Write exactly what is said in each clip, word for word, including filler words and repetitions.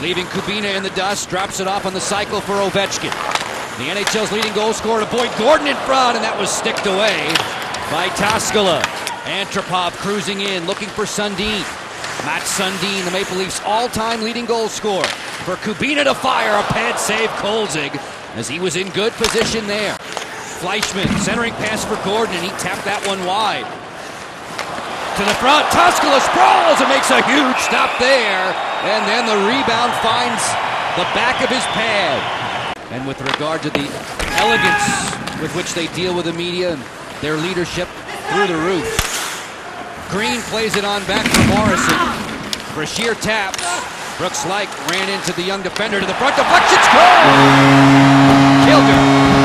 Leaving Kubina in the dust, drops it off on the cycle for Ovechkin. The N H L's leading goal scorer to Boyd Gordon in front, and that was sticked away by Toskala. Antropov cruising in, looking for Sundin. Mats Sundin, the Maple Leafs' all-time leading goal scorer. For Kubina to fire, a pad save Kolzig, as he was in good position there. Fleischmann, centering pass for Gordon, and he tapped that one wide. To the front, Toskala sprawls and makes a huge stop there. And then the rebound finds the back of his pad. And with regard to the elegance with which they deal with the media and their leadership, through the roof. Green plays it on back for Morrison. Brashear taps. Brooks Laich ran into the young defender to the front. Deflection, score! Kilger.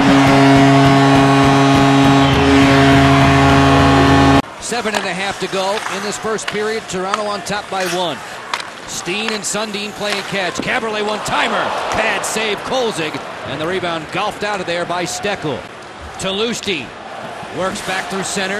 Seven and a half to go in this first period. Toronto on top by one. Steen and Sundin playing catch. Caberlet one-timer. Pad save Kolzig. And the rebound golfed out of there by Steckel. Talusti works back through center.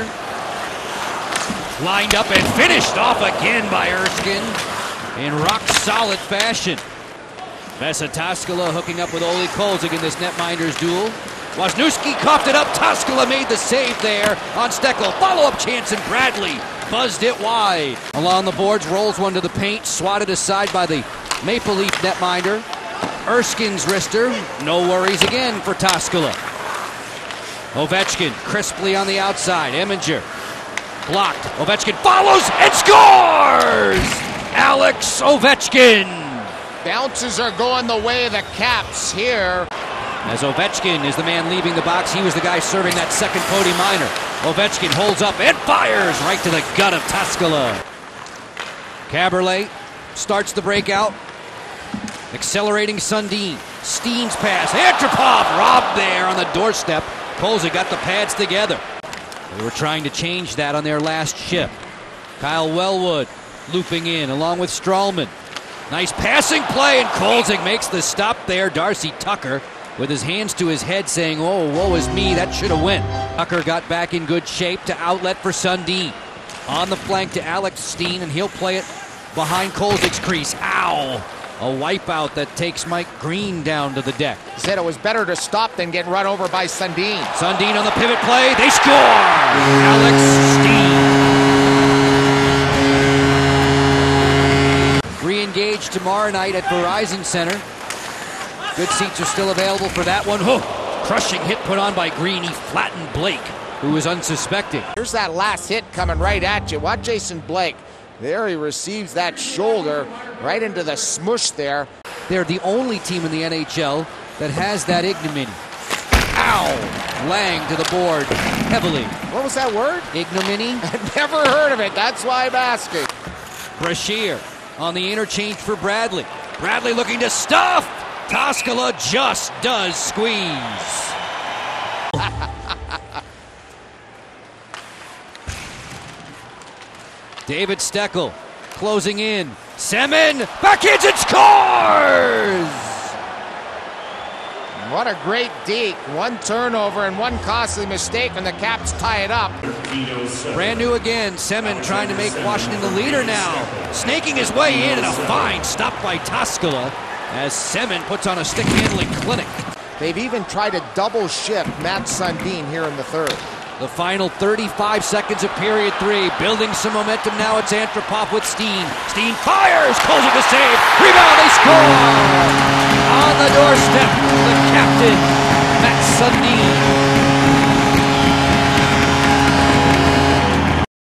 Lined up and finished off again by Erskine in rock-solid fashion. Vesa Toskala hooking up with Olli Kolzig in this netminders duel. Wisniewski coughed it up. Toskala made the save there on Steckel. Follow-up chance, and Bradley buzzed it wide. Along the boards, rolls one to the paint, swatted aside by the Maple Leaf netminder. Erskine's wrister. No worries again for Toskala. Ovechkin crisply on the outside. Eminger blocked. Ovechkin follows and scores! Alex Ovechkin. Bounces are going the way of the Caps here. As Ovechkin is the man leaving the box, he was the guy serving that second Cody Minor. Ovechkin holds up and fires right to the gut of Toskala. Caberlet starts the breakout. Accelerating Sundin. Steen's pass. Antropov robbed there on the doorstep. Kolzig got the pads together. They were trying to change that on their last shift. Kyle Wellwood looping in along with Stralman. Nice passing play, and Kolzig makes the stop there. Darcy Tucker with his hands to his head saying, oh, woe is me, that should have went. Tucker got back in good shape to outlet for Sundin. On the flank to Alex Steen, and he'll play it behind Kolzig's crease. Ow! A wipeout that takes Mike Green down to the deck. Said it was better to stop than get run over by Sundin. Sundin on the pivot play. They score! Alex Steen. Re-engaged tomorrow night at Verizon Center. Good seats are still available for that one. Oh, crushing hit put on by Green. He flattened Blake, who was unsuspecting. Here's that last hit coming right at you. Watch Jason Blake. There he receives that shoulder right into the smush there. They're the only team in the N H L that has that ignominy. Ow! Lang to the board heavily. What was that word? Ignominy. I've never heard of it. That's why I'm asking. Brashear on the interchange for Bradley. Bradley looking to stuff. Toskala just does squeeze. David Steckel closing in. Semin backhands and scores! What a great deke. One turnover and one costly mistake, and the Caps tie it up. Brand new again. Semin trying to make Washington the leader now. Snaking his way in, and a fine stop by Toskala as Semin puts on a stick handling clinic. They've even tried to double shift Mats Sundin here in the third. The final thirty-five seconds of period three. Building some momentum now. It's Antropov with Steen. Steen fires. Kolzig the save. Rebound. They score. On the doorstep, the captain, Mats Sundin.